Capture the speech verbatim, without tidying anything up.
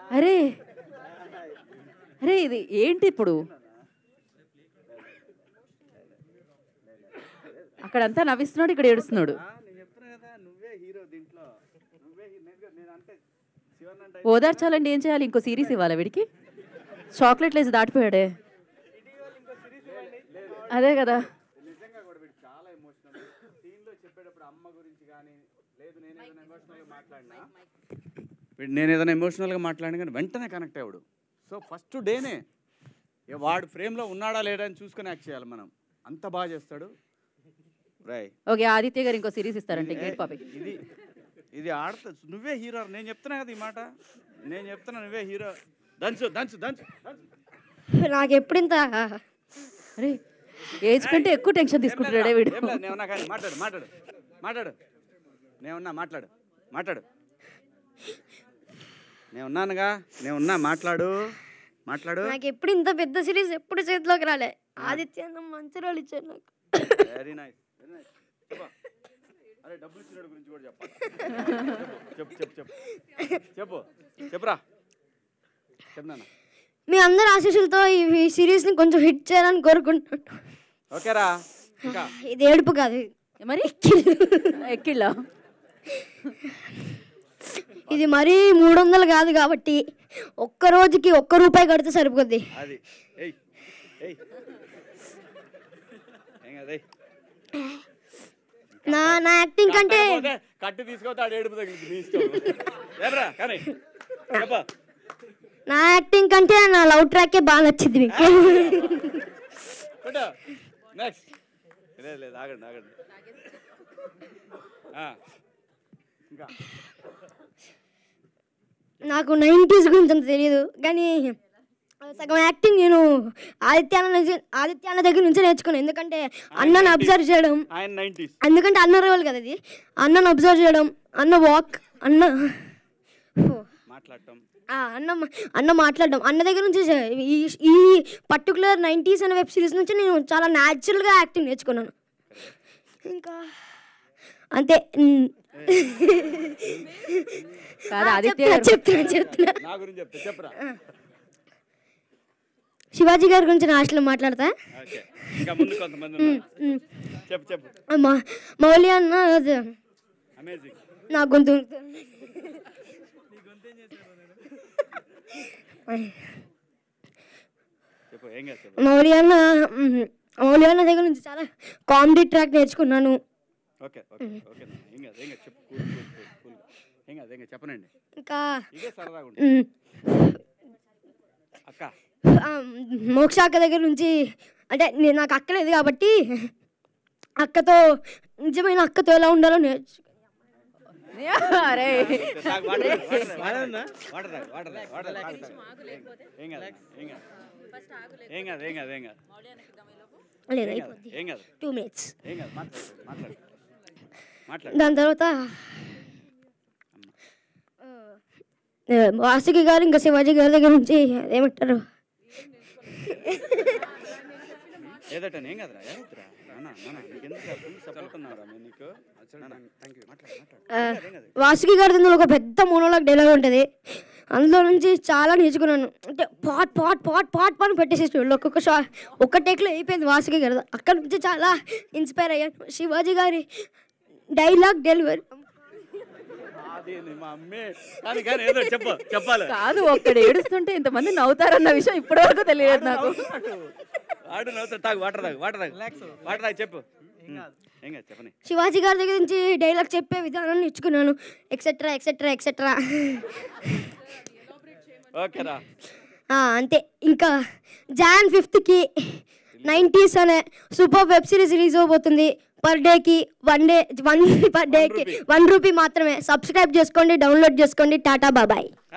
అరే అరే ఇది ఏంటి ఇప్పుడు అక్కడంతా నవ్విస్తున్నాడు ఇక్కడ ఏడుస్తున్నాడు ఓదార్చాలండి ఏం చేయాలి ఇంకో సిరీస్ ఇవ్వాలి వీడికి చాక్లెట్లు వేసి దాటిపోయాడే అదే కదా నేను ఏదైనా ఎమోషనల్గా మాట్లాడినా కానీ వెంటనే కనెక్ట్ అయ్యాడు. సో ఫస్ట్ డేనే వాడు ఫ్రేమ్లో ఉన్నాడా లేడా అని చూసుకొని యాక్ట్ చేయాలి మనం. అంత బాగా చేస్తాడు. రాయ్ ఓకే ఆదిత్య గారు ఇంకో సిరీస్ ఇస్తారంటే గేట్ పాపి ఇది ఇది ఆడతా నువ్వే హీరో. నేను చెప్తున్నా కదా ఈ మాట, నేను చెప్తున్నా నువ్వే హీరో. దంచు దంచు దంచు నాకు ఎప్పుడు ఇంత అరే ఏజ్ కంటే ఎక్కువ టెన్షన్ తీసుకుంటాడే వీడు. నేనున్నా కానీ మాట్లాడు మాట్లాడు మాట్లాడు నేనున్నా మాట్లాడు మాట్లాడు నేనున్నానుగా నేనున్నా మాట్లాడు మాట్లాడు. నాకు ఎప్పుడు ఇంత పెద్ద సిరీస్ ఎప్పుడు చేతిలోకి రాలే. ఆదిత్య అన్న మంచి రోల్ ఇచ్చారు నాకు. Very nice very nice. అరే డబ్బులు ఇచ్చినోడి గురించి కూడా చెప్పాలి. చెప్పు చెప్పు చెప్పు చెప్పు చెప్పురా చెప్పు నాన్న. మీ అందరి ఆశీస్సులతో ఈ సిరీస్ని కొంచెం హిట్ చేయాలని కోరుకుంటున్నాను. ఓకేరా. ఇంకా ఇది ఏడుపు కాదు మరి ఎక్కిళ్ళ ఇది మరీ మూడు వందలు కాదు కాబట్టి ఒక్క రోజుకి ఒక్క రూపాయి కడితే సరిపోద్ది. అది ఏయ్ ఏయ్ నా నా యాక్టింగ్ కంటే కట్టు తీసుకోతాడు ఏడుపు తగిలింది నీ ఇష్టం. ఏరా కానీ చెప్పా. నా యాక్టింగ్ కంటే నా లవ్ ట్రాకే బాగా నచ్చింది మీకు. నెక్స్ట్ లేదు లేదు ఆగండి ఆగండి. ఇంకా నాకు నైంటీస్ గురించి అంత తెలియదు కానీ సగం యాక్టింగ్ నేను ఆదిత్య అన్న ఆదిత్య అన్న దగ్గర నుంచే నేర్చుకున్నాను. ఎందుకంటే అన్నను అబ్జర్వ్ చేయడం, ఎందుకంటే అన్న రోల్ కదా ఇది. అన్నను అబ్జర్వ్ చేయడం, అన్న వాక్, అన్న మాట్లాడటం, అన్న అన్న మాట్లాడడం, అన్న దగ్గర నుంచి ఈ ఈ పర్టికులర్ నైంటీస్ అనే వెబ్ సిరీస్ నుంచి నేను చాలా న్యాచురల్గా యాక్టింగ్ నేర్చుకున్నాను. ఇంకా అంతే. చెప్తున్నా చెప్తున్నా శివాజీ గారి గురించి నా హాస్టల్లో మాట్లాడతా. మౌలి అన్న నా గొంతు మౌలి అన్న మౌలి అన్న దగ్గర నుంచి చాలా కామెడీ ట్రాక్ నేర్చుకున్నాను. ఇంకా మోక్ష అక్క దగ్గర నుంచి అంటే నాకు అక్క లేదు కాబట్టి అక్కతో నిజమైన అక్కతో ఎలా ఉండాలో నేర్చు. Two minutes. దాని తర్వాత వాసుకి గారు ఇంకా శివాజీ గారి దగ్గర నుంచి ఏమంటారు వాసుకి గారి దగ్గర ఒక పెద్ద మోనోలాగ్ డైలాగ్ ఉంటుంది. అందులో నుంచి చాలా నేర్చుకున్నాను. అంటే pot pot pot pot pot పెట్టేసేసి ఒక్కొక్క షా ఒక్క టేక్లో అయిపోయింది వాసుకి గారు. అక్కడ నుంచి చాలా ఇన్స్పైర్ అయ్యాను. శివాజీ గారి డైలాగ్ డెలివరీ కాదు ఒక్కడ ఏడుస్తుంటే ఇంతమంది నవ్వుతారన్న విషయం ఇప్పటి వరకు తెలియదు నాకు. శివాజీ గారి దగ్గర నుంచి డైలాగ్ చెప్పే విధానం నేర్చుకున్నాను. ఎక్సెట్రా ఎక్సెట్రా ఎక్సెట్రా అంతే. ఇంకా జాన్ ఫిఫ్త్కి నైంటీస్ అనే సూపర్ వెబ్ సిరీస్ రిలీజ్ అవబోతుంది. పర్ డేకి వన్ డే వన్ పర్ డేకి వన్ రూపీ మాత్రమే. సబ్స్క్రైబ్ చేసుకోండి, డౌన్లోడ్ చేసుకోండి. టాటా బాబాయ్.